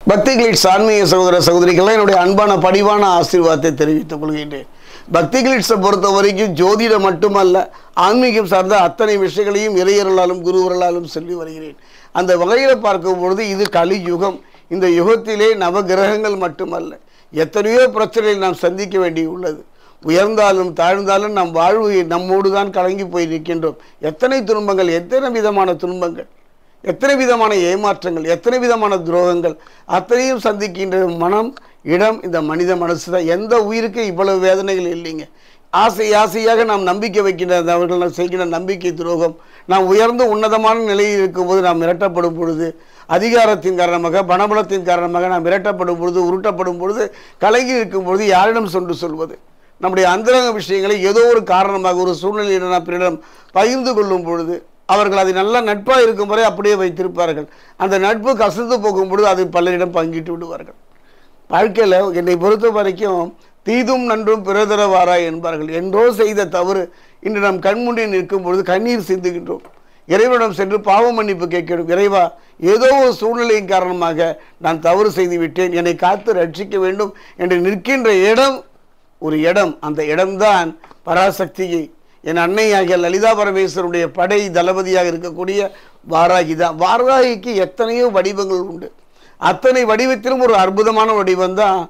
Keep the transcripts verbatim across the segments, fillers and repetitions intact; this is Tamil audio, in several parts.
பக்தி கிளிட்ஸ் ஆன்மீக சகோதர சகோதரிகள் என்னுடைய அன்பான பணிவான ஆசீர்வாதத்தை தெரிவித்துக் கொள்கின்றேன். பக்தி கிளிட்ஸை பொறுத்த வரைக்கும் ஜோதிடம் மட்டுமல்ல, ஆன்மீகம் சார்ந்த அத்தனை விஷயங்களையும் இறையர்களாலும் குருவர்களாலும் சொல்லி வருகிறேன். அந்த வகையில் பார்க்கும் பொழுது இது கலியுகம். இந்த யுகத்திலே நவ கிரகங்கள் மட்டுமல்ல, எத்தனையோ பிரச்சனைகள் நாம் சந்திக்க வேண்டியுள்ளது. உயர்ந்தாலும் தாழ்ந்தாலும் நம் வாழ்வு நம்மோடு தான் கலங்கி போய் நிற்கின்றோம். எத்தனை துன்பங்கள், எத்தனை விதமான துன்பங்கள், எத்தனை விதமான ஏமாற்றங்கள், எத்தனை விதமான துரோகங்கள், அத்தனையும் சந்திக்கின்ற மனம் இடம் இந்த மனித மனசு தான். எந்த உயிருக்கு இவ்வளவு வேதனைகள் இல்லைங்க. ஆசை ஆசையாக நாம் நம்பிக்கை வைக்கின்ற அவர்கள் செய்கின்ற நம்பிக்கை துரோகம், நாம் உயர்ந்த உன்னதமான நிலையில் இருக்கும்போது நாம் மிரட்டப்படும் பொழுது, அதிகாரத்தின் காரணமாக பணபலத்தின் காரணமாக நாம் மிரட்டப்படும் பொழுது, உருட்டப்படும் பொழுது, கலங்கி இருக்கும் பொழுது யாரிடம் சொன்று சொல்வது? நம்முடைய அந்தரங்க விஷயங்களை ஏதோ ஒரு காரணமாக ஒரு சூழ்நிலையிடம் நாம் பிறரிடம் பகிர்ந்து கொள்ளும் பொழுது அவர்கள் அதை நல்ல நட்பாக இருக்கும் வரை அப்படியே வைத்திருப்பார்கள். அந்த நட்பு கசந்து போகும் பொழுது அது பலரிடம் பங்கிட்டு விடுவார்கள். வாழ்க்கையில் என்னை பொறுத்த வரைக்கும் தீதும் நன்றும் பிறதர வாராய் என்பார்கள். என்றோ செய்த தவறு இன்று நம் கண்முன்னே நிற்கும் பொழுது கண்ணீர் சிந்துகின்றோம். இறைவனிடம் சென்று பாவ மன்னிப்பு கேட்கிறோம். இறைவா, ஏதோ ஒரு சூழ்நிலையின் காரணமாக நான் தவறு செய்து விட்டேன், என்னை காத்து ரட்சிக்க வேண்டும் என்று நிற்கின்ற இடம் ஒரு இடம். அந்த இடம்தான் பராசக்தியை, என் அன்னையாகிய லலிதா பரமேஸ்வருடைய படை தளபதியாக இருக்கக்கூடிய வாராகி தான். வாராகிக்கு எத்தனையோ வடிவங்கள் உண்டு. அத்தனை வடிவத்திலும் ஒரு அற்புதமான வடிவம் தான்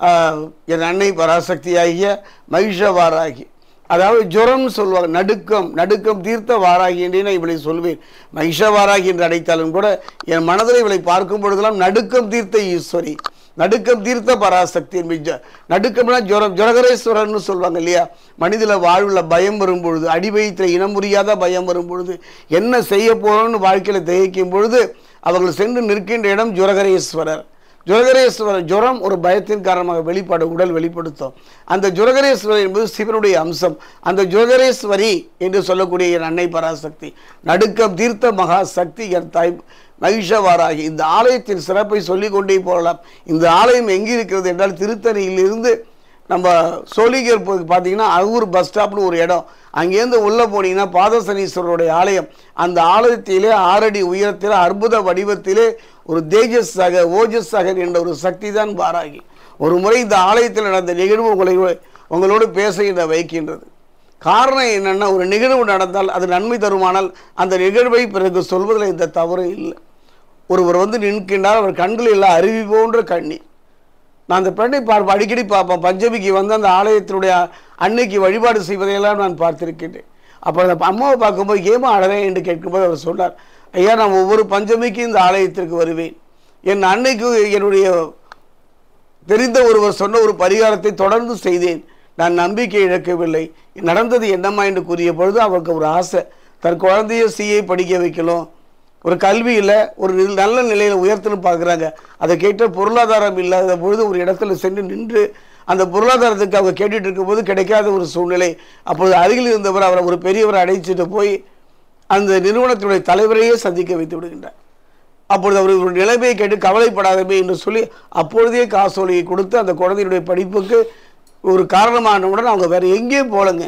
என் அன்னை பராசக்தி ஆகிய மகிஷ வாராகி. அதாவது ஜுரம்னு சொல்லுவாங்க, நடுக்கம் நடுக்கம் தீர்த்த வாராகி என்று நான் இவளை சொல்வேன். மகிஷ வாராகி என்று அழைத்தாலும் கூட என் மனதில் இவளை பார்க்கும் பொழுதெல்லாம் நடுக்கம் தீர்த்த ஈஸ்வரி, நடுக்கம் தீர்த்த பராசக்தி. நடுக்கம்னா ஜுரம், ஜுரகரேஸ்வரர்னு சொல்லுவாங்க இல்லையா? மனிதல வாழ்வில் பயம் வரும் பொழுது, அடிவயிற்றில் இனம் புரியாத பயம் வரும் பொழுது, என்ன செய்ய போறோம்னு வாழ்க்கையில் திகைக்கும் பொழுது அவர்கள் சென்று நிற்கின்ற இடம் ஜுரகரேஸ்வரர். ஜுரகரேஸ்வரர் ஜுரம் ஒரு பயத்தின் காரணமாக வெளிப்பாடு உடல் வெளிப்படுத்தும். அந்த ஜுரகரேஸ்வரர் என்பது சிவனுடைய அம்சம். அந்த ஜுரகரேஸ்வரி என்று சொல்லக்கூடிய என் அன்னை பராசக்தி, நடுக்கம் தீர்த்த மகா சக்தி என் தாய் மகிஷவாராகி. இந்த ஆலயத்தின் சிறப்பை சொல்லிக் கொண்டே போகலாம். இந்த ஆலயம் எங்கே இருக்கிறது என்றால் திருத்தணியிலிருந்து நம்ம சோழிகர் பார்த்தீங்கன்னா அகூர் பஸ் ஸ்டாப்னு ஒரு இடம், அங்கேருந்து உள்ளே போனீங்கன்னா பாதசனீஸ்வரருடைய ஆலயம். அந்த ஆலயத்திலே ஆறடி உயரத்தில் அற்புத வடிவத்திலே ஒரு தேஜஸ் சாகர் ஓஜஸ் சாகர் என்ற ஒரு சக்தி தான் வாராகி. ஒரு முறை இந்த ஆலயத்தில் நடந்த நிகழ்வு உங்களை உங்களோடு பேசுகின்ற வைக்கின்றது. காரணம் என்னென்னா, ஒரு நிகழ்வு நடந்தால் அது நன்மை தருமானால் அந்த நிகழ்வை பிறகு சொல்வதில் இந்த தவறு இல்லை. ஒருவர் வந்து நிற்கின்றார், அவர் கண்கள் எல்லாம் அருவி போன்ற கண்ணீர். நான் அந்த பெண்ணை பார்ப்பேன், அடிக்கடி பார்ப்பேன். பஞ்சமிக்கு வந்து அந்த ஆலயத்தினுடைய அன்னைக்கு வழிபாடு செய்வதையெல்லாம் நான் பார்த்திருக்கின்றேன். அப்போ அந்த அம்மாவை பார்க்கும்போது ஏமா அழறேன் என்று கேட்கும்போது அவர் சொன்னார், ஐயா, நான் ஒவ்வொரு பஞ்சமிக்கும் இந்த ஆலயத்திற்கு வருவேன். என் அன்னைக்கு என்னுடைய தெரிந்த ஒருவர் சொன்ன ஒரு பரிகாரத்தை தொடர்ந்து செய்தேன். நான் நம்பிக்கை இழக்கவில்லை. நடந்தது என்னம்மா என்று கூறிய பொழுது அவருக்கு ஒரு ஆசை, தன் குழந்தைய சிஏ படிக்க வைக்கணும், ஒரு கல்வியில் ஒரு நல்ல நிலையில் உயர்த்தணும் பார்க்குறாங்க. அதை கேட்ட பொருளாதாரம் இல்லாத பொழுது ஒரு இடத்துல சென்று நின்று அந்த பொருளாதாரத்துக்கு அவங்க கேட்டுட்டு இருக்கும்போது கிடைக்காத ஒரு சூழ்நிலை. அப்பொழுது அருகில் இருந்தவர் அவரை ஒரு பெரியவரை அழைச்சிட்டு போய் அந்த நிறுவனத்தினுடைய தலைவரையே சந்திக்க வைத்து விடுகின்றார். அப்பொழுது அவர் ஒரு நிலைமையை கேட்டு கவலைப்படாதமே என்று சொல்லி அப்பொழுதே காசோலையை கொடுத்து அந்த குழந்தையினுடைய படிப்புக்கு ஒரு காரணமானவுடன் அவங்க வேறு எங்கேயும் போகலங்க.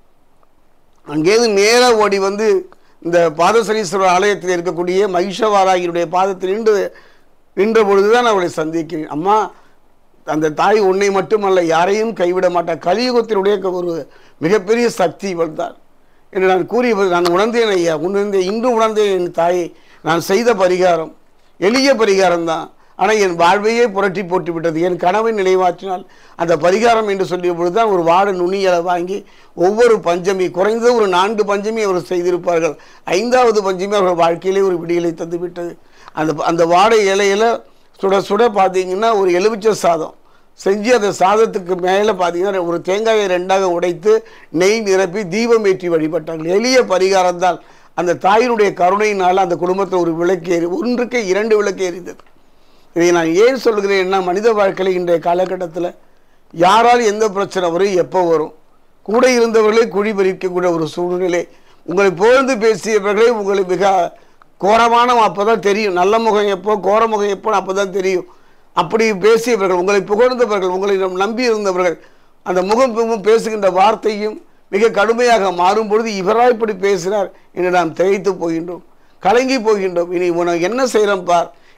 அங்கேருந்து நேராக ஓடி வந்து இந்த பாதசனீஸ்வரர் ஆலயத்தில் இருக்கக்கூடிய மகிஷவாராகியுடைய பாதத்தில் நின்று நின்ற பொழுதுதான் அவளை சந்திக்கிறேன். அம்மா, அந்த தாய் உன்னை மட்டுமல்ல யாரையும் கைவிட மாட்டார். கலியுகத்தினுடைய ஒரு மிகப்பெரிய சக்தி இவள் தான் என்று நான் கூறிய நான் உணர்ந்தேன். ஐயா, உணர்ந்தே இன்று உணர்ந்தேன் என் தாயை. நான் செய்த பரிகாரம் எளிய பரிகாரம் தான், ஆனால் என் வாழ்வையே புரட்டி போட்டு விட்டது. என் கனவை நினைவாற்றினால் அந்த பரிகாரம் என்று சொல்லிய பொழுது தான் ஒரு வாழை நுனியலை வாங்கி ஒவ்வொரு பஞ்சமி, குறைந்த ஒரு நான்கு பஞ்சமி அவர் செய்திருப்பார்கள். ஐந்தாவது பஞ்சமி அவர்கள் வாழ்க்கையிலே ஒரு விடியலை தந்துவிட்டது. அந்த அந்த வாழை இலையில் சுட சுட பார்த்தீங்கன்னா ஒரு எலுமிச்சை சாதம் செஞ்சு அந்த சாதத்துக்கு மேலே பார்த்தீங்கன்னா ஒரு தேங்காயை ரெண்டாக உடைத்து நெய் நிரப்பி தீபம் ஏற்றி வழிபட்டார்கள். எளிய பரிகாரம் தான். அந்த தாயினுடைய கருணையினால் அந்த குடும்பத்தில் ஒரு விளக்கு ஏறி ஒன்றுக்கு இரண்டு விளக்கு எரிந்தது. இதை நான் ஏன் சொல்கிறேன்னா, மனித வாழ்க்கையில் இன்றைய காலகட்டத்தில் யாரால் எந்த பிரச்சனை வரும், எப்போ வரும், கூட இருந்தவர்களே குழி பறிக்கக்கூடிய ஒரு சூழ்நிலை. உங்களை புகழ்ந்து பேசியவர்களே உங்களை மிக கோரமான அப்போ தான் தெரியும். நல்ல முகம் எப்போ, கோர முகம் எப்போ அப்போ தான் தெரியும். அப்படி பேசியவர்கள், உங்களை புகழ்ந்தவர்கள், உங்களை நம்பி இருந்தவர்கள், அந்த முகம் பேசுகின்ற வார்த்தையும் மிக கடுமையாக மாறும் பொழுது இவராக இப்படி பேசினார் என்று நாம் திகைத்து போகின்றோம், கலங்கி போகின்றோம். இனி உனக்கு என்ன செய்கிறோம் பார்,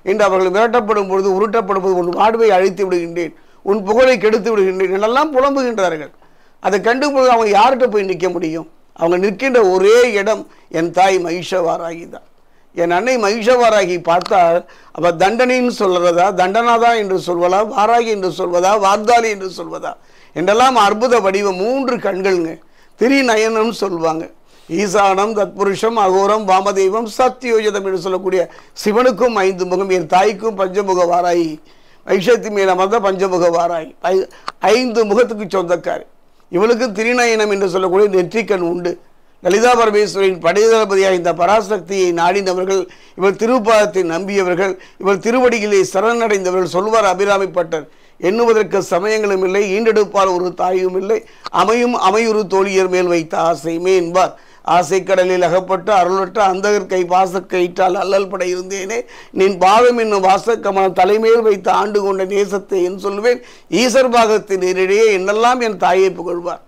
என்று அவர்கள் மிரட்டப்படும் பொழுது உருட்டப்படும் போது உன் வாழ்வை அழித்து விடுகின்றேன், உன் புகழை கெடுத்து விடுகின்றேன் என்றெல்லாம் புலம்புகின்றார்கள். அதை கண்டு பொழுது அவங்க யார்கிட்ட போய் நிற்க முடியும்? அவங்க நிற்கின்ற ஒரே இடம் என் தாய் மகிஷவாராகி தான். என் அன்னை மகிஷவாராகி பார்த்தால் அவள் தண்டனைன்னு சொல்றதா, தண்டனாதா என்று சொல்வதா, வாராகி என்று சொல்வதா, வார்தாளி என்று சொல்வதா என்றெல்லாம் அற்புத வடிவம். மூன்று கண்கள்ங்க, திரிநயனம் சொல்லுவாங்க. ஈசானம், தத்புருஷம், அகோரம், வாமதெய்வம், சத்தியோஜதம் என்று சொல்லக்கூடிய சிவனுக்கும் ஐந்து முகம், என் தாய்க்கும் பஞ்சமுக வாராயி வைஷத்தி மேல மத பஞ்சமுக வாராயி ஐந்து முகத்துக்கு சொந்தக்காரு. இவளுக்கு திரிநயனம் என்று சொல்லக்கூடிய நெற்றிக்கண் உண்டு. லலிதா பரமேஸ்வரின் படைதளபதியாக இந்த பராசக்தியை நாடினவர்கள், இவர் திருப்பாதத்தை நம்பியவர்கள், இவர் திருவடிகளை சரணடைந்தவர்கள். சொல்வார் அபிராமிப்பட்டர், எண்ணுவதற்கு சமயங்களும் இல்லை, ஈண்டெடுப்பால் ஒரு தாயும் இல்லை, அமையும் அமையுறு தோழியர் மேல் வைத்த ஆசைமே என்பார். ஆசை கடலில் அகப்பட்டு அருளற்ற அந்தகர் கை வாசக்கயிற்றால் அல்லல் பட இருந்தேனே, நின் பாதம் என்னும் வாசக்கமலம் தலைமையில் வைத்து ஆண்டு கொண்ட நேசத்தை என் சொல்லுவேன், ஈசர் பாகத்தின் நேரிடையே என்னெல்லாம் என் தாயை புகழ்வார்.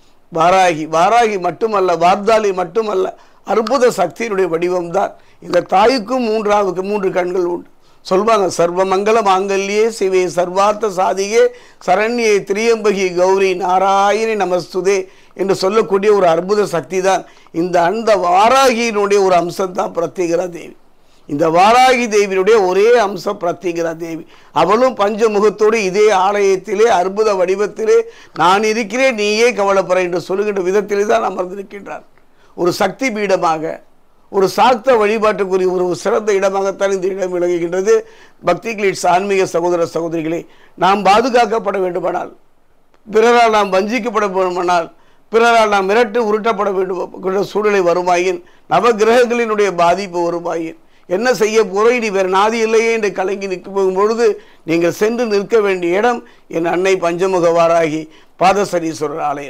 வாராகி வாராகி மட்டுமல்ல, வார்தாளி மட்டுமல்ல, அற்புத சக்தியினுடைய வடிவம்தான். இந்த தாய்க்கும் மூன்றாவுக்கு மூன்று கண்கள் உண்டு. சொல்வாங்க, சர்வமங்கல மாங்கல்யே சிவே சர்வார்த்த சாதியே சரண்யே திரியம்பகி கௌரி நாராயணி நமஸ்துதே என்று சொல்லக்கூடிய ஒரு அற்புத சக்தி தான். இந்த அந்த வாராகியினுடைய ஒரு அம்சம் தான் பிரத்யேகரா தேவி. இந்த வாராகி தேவியினுடைய ஒரே அம்சம் பிரத்யேகரா தேவி. அவளும் பஞ்சமுகத்தோடு இதே ஆலயத்திலே அற்புத வடிவத்திலே நான் இருக்கிறேன் நீயே கவலைப்பற என்று சொல்லுகின்ற விதத்திலே தான் அமர்ந்திருக்கின்றார். ஒரு சக்தி பீடமாக, ஒரு சாக்த வழிபாட்டுக்குரிய ஒரு சிறந்த இடமாகத்தான் இந்த இடம் விளங்குகின்றது. பக்தி கிளிட்ஸ் ஆன்மீக சகோதர சகோதரிகளே, நாம் பாதுகாக்கப்பட வேண்டுமானால், பிறரால் நாம் வஞ்சிக்கப்பட வேண்டுமானால், பிறரால் நாம் மிரட்டு உருட்டப்பட வேண்டும் சூழ்நிலை வருமாயின், நவ கிரகங்களினுடைய பாதிப்பு வருமாயின் என்ன செய்ய போறோம், இனி வேறு நாதி இல்லையே என்று கலங்கி நிற்கும் பொழுது நீங்கள் சென்று நிற்க வேண்டிய இடம் என் அன்னை பஞ்சமுக வாராகி பாதசனீஸ்வரர் ஆலயம்.